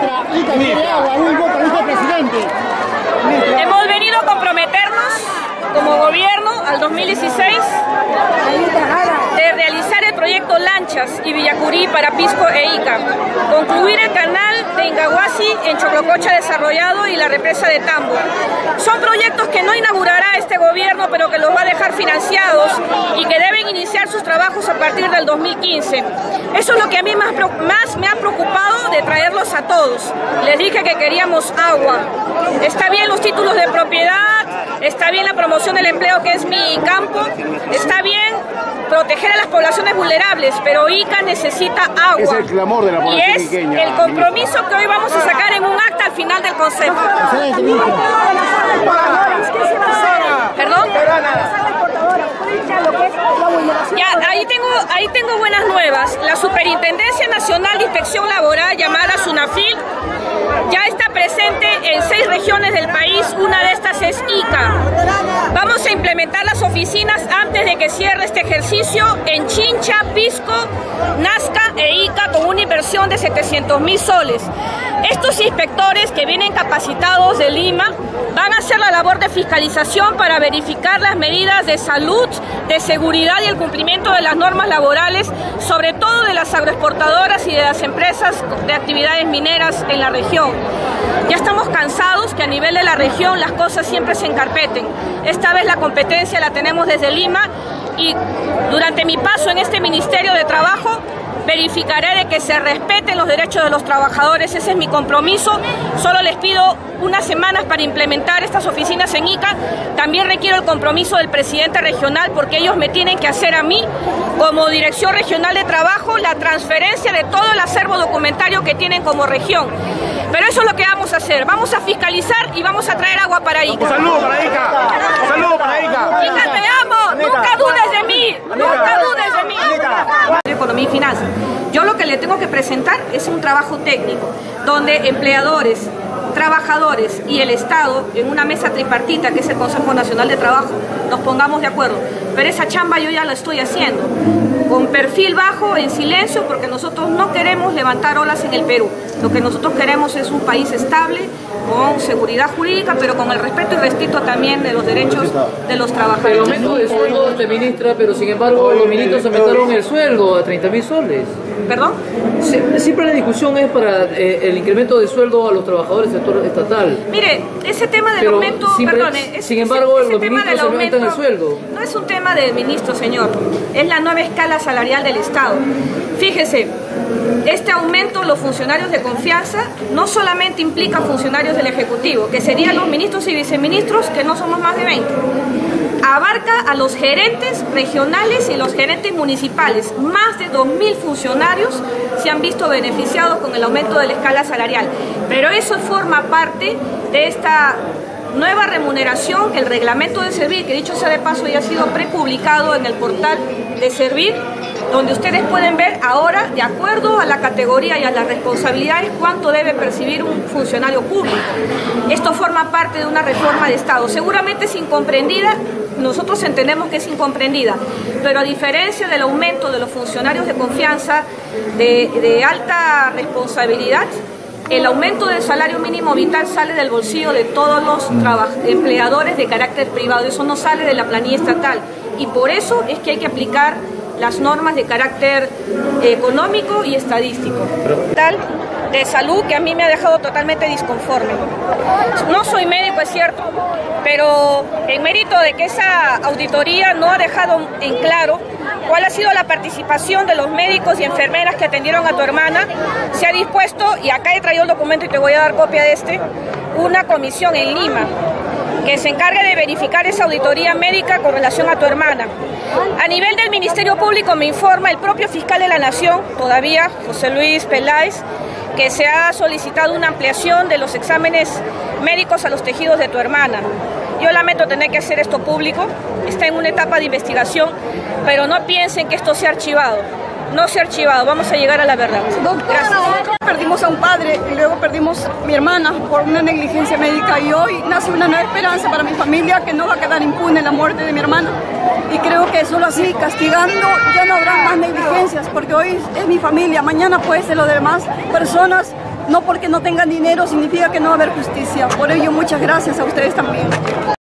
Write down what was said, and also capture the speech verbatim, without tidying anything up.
Ministra, Ica quiere agua, un voto para este presidente. Ministra. Hemos venido a comprometernos como gobierno al dos mil dieciséis de realizar el proyecto Lanchas y Villacurí para Pisco e Ica, concluir el canal de Ingahuasi en Choclococha desarrollado y la represa de Tambo. Son proyectos que no inaugurará este gobierno, pero que los va a dejar financiados y que deben iniciar sus trabajos a partir del dos mil quince. Eso es lo que a mí más, más me ha preocupado de traerlos a todos. Les dije que queríamos agua. Está bien los títulos de propiedad, está bien la promoción del empleo, que es mi campo, está bien proteger a las poblaciones vulnerables, pero Ica necesita agua. Es el clamor de la población y es iqueña, el compromiso que hoy vamos a sacar en un acta al final del Consejo. ¿Perdón? Ya, ahí tengo, ahí tengo buenas nuevas. La Superintendencia Nacional de Inspección Laboral, llamada SUNAFIL, ya está presente en seis regiones del país. Una de estas es Ica. Vamos a implementar las oficinas antes de que cierre este ejercicio en Chincha, Pisco, Nazca e Ica, con una inversión de setecientos mil soles. Estos inspectores, que vienen capacitados de Lima, van a hacer la labor de fiscalización para verificar las medidas de salud, de seguridad y el cumplimiento de las normas laborales, sobre todo de las agroexportadoras y de las empresas de actividades mineras en la región. Ya estamos cansados que a nivel de la región las cosas siempre se encarpeten. Esta vez la competencia la tenemos desde Lima y durante mi paso en este Ministerio de Trabajo verificaré de que se respeten los derechos de los trabajadores. Ese es mi compromiso. Solo les pido unas semanas para implementar estas oficinas en Ica. También requiero el compromiso del presidente regional, porque ellos me tienen que hacer a mí, como Dirección Regional de Trabajo, la transferencia de todo el acervo documentario que tienen como región. Pero eso es lo que vamos a hacer. Vamos a fiscalizar y vamos a traer agua para Ica. ¡Un saludo para Ica! ¡Un saludo para Ica! Ica, te amo. Nunca dudes de mí. Nunca dudes de mí. Economía y finanzas. Yo lo que le tengo que presentar es un trabajo técnico, donde empleadores, trabajadores y el Estado, en una mesa tripartita, que es el Consejo Nacional de Trabajo, nos pongamos de acuerdo. Pero esa chamba yo ya la estoy haciendo, con perfil bajo, en silencio, porque nosotros no queremos levantar olas en el Perú. Lo que nosotros queremos es un país estable, con seguridad jurídica, pero con el respeto y respeto también de los derechos de los trabajadores. El aumento de sueldo de ministra, pero sin embargo los ministros aumentaron el sueldo a treinta mil soles. ¿Perdón? Sie siempre la discusión es para eh, el incremento de sueldo a los trabajadores del sector estatal. Mire, ese tema del pero aumento, siempre, perdone, ese, sin embargo ese, ese los tema ministros del aumentan aumento el sueldo. No es un tema del ministro, señor, es la nueva escala salarial del Estado. Fíjese, este aumento, los funcionarios de confianza, no solamente implica funcionarios del Ejecutivo, que serían los ministros y viceministros, que no somos más de veinte. Abarca a los gerentes regionales y los gerentes municipales. Más de dos mil funcionarios se han visto beneficiados con el aumento de la escala salarial. Pero eso forma parte de esta nueva remuneración, el reglamento de Servir, que dicho sea de paso ya ha sido prepublicado en el portal de Servir, donde ustedes pueden ver ahora, de acuerdo a la categoría y a las responsabilidades, cuánto debe percibir un funcionario público. Esto forma parte de una reforma de Estado. Seguramente es incomprendida, nosotros entendemos que es incomprendida, pero a diferencia del aumento de los funcionarios de confianza de, de alta responsabilidad, el aumento del salario mínimo vital sale del bolsillo de todos los empleadores de carácter privado. Eso no sale de la planilla estatal, y por eso es que hay que aplicar las normas de carácter económico y estadístico. Tal de salud que a mí me ha dejado totalmente disconforme. No soy médico, es cierto, pero en mérito de que esa auditoría no ha dejado en claro cuál ha sido la participación de los médicos y enfermeras que atendieron a tu hermana, se ha dispuesto, y acá he traído el documento y te voy a dar copia de este, una comisión en Lima que se encargue de verificar esa auditoría médica con relación a tu hermana. A nivel del Ministerio Público me informa el propio fiscal de la Nación, todavía José Luis Peláez, que se ha solicitado una ampliación de los exámenes médicos a los tejidos de tu hermana. Yo lamento tener que hacer esto público, está en una etapa de investigación, pero no piensen que esto se ha archivado. No se ha archivado, vamos a llegar a la verdad. Gracias. Perdimos a un padre y luego perdimos a mi hermana por una negligencia médica, y hoy nace una nueva esperanza para mi familia, que no va a quedar impune la muerte de mi hermana. Y creo que solo así, castigando, ya no habrá más negligencias, porque hoy es mi familia, mañana puede ser lo de demás personas No porque no tengan dinero significa que no va a haber justicia. Por ello, muchas gracias a ustedes también.